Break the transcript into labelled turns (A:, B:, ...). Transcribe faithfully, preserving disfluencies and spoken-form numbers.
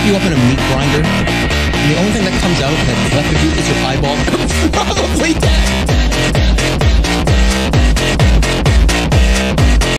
A: you up in a meat grinder, and the only thing that comes out that's left of you is your